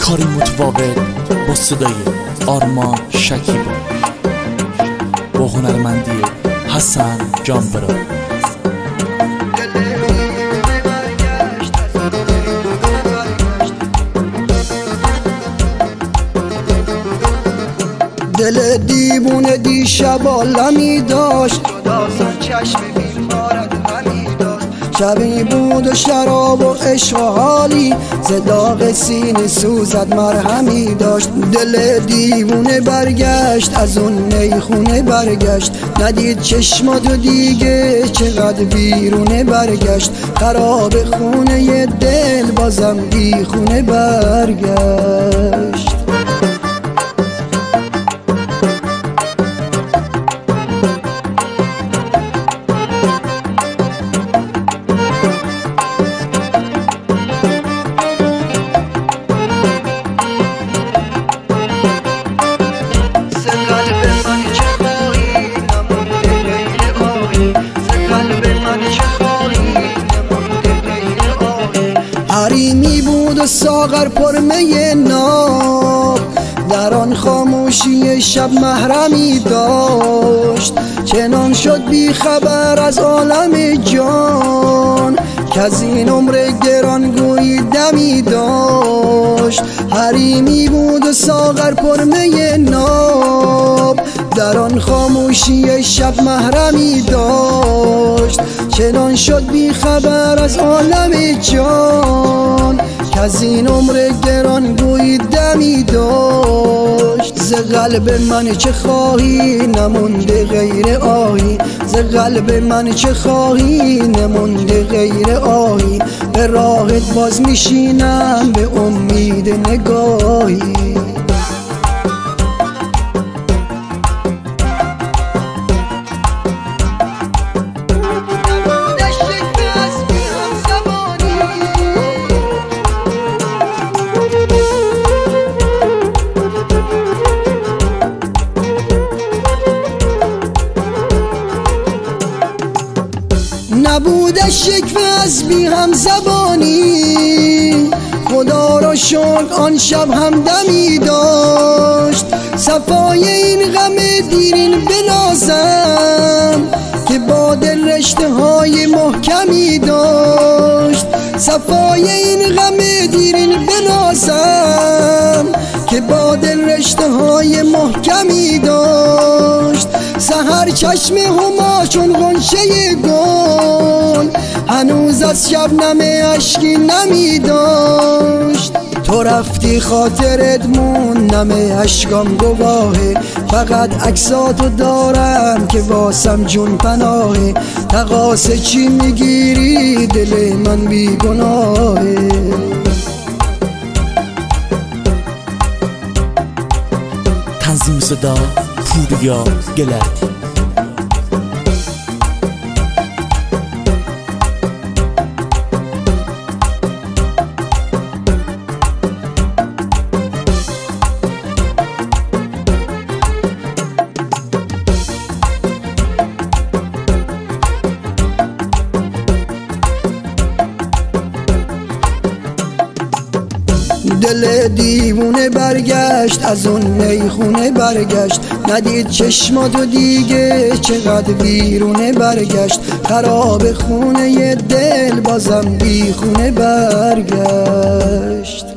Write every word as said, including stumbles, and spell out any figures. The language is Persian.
کاری متفاوت با صدای آرمان شکیبا با هنرمندی حسن جانبرا. دل دیوونه دیشب عالمی داشت، جداسان چشم بیمارت غمی داشت. شبی بود و شراب و عشق و حالی، ز داغ سینه سوزد مرهمی داشت. دل دیوونه برگشت از اون میخونه برگشت، ندید چشماتو دیگه چقدر بیرونه برگشت. خراب خونه دل بازم بی خونه برگشت. حریمی بود و ساغر پر می ناب، در آن خاموشی شب محرمی داشت. چنان شد بی خبر از عالم جان، که از این عمر گرانگویی دمی داشت. حریمی بود و ساغر پر می ناب، در آن خاموشی شب محرمی داشت. چنان شد بی خبر از عالم جان، که از این عمر گرانگویی دمی داشت. ز قلب من چه خواهی نمونده غیر آهی، ز قلب من چه خواهی نمونده غیر آهی. به راهت باز میشینم به امید نگاهی. نبودش یک از بی هم زبانی، خدا را شکر آن شب همدمی داشت. صفای این غم دیرین بنازم، که با دل رشته های محکمی داشت. صفای این غم دیرین بنازم، که با دل رشته های محکمی داشت. سحر چشم هما چون غنچه گل، هنوز از شبنم اشکی نمی داشت. تو رفتی خاطرت مون نم اشکام گواهه، فقط عکساتو دارم که واسم جون پناهه. تقاصه چی میگیری دل من بی گناهه. تنظیم صدا پوریا گلردی. دل دیوونه برگشت از اون میخونه برگشت، ندید چشماتو دیگه چقدر بیرونه برگشت. خراب خونه دل بازم بی خونه برگشت.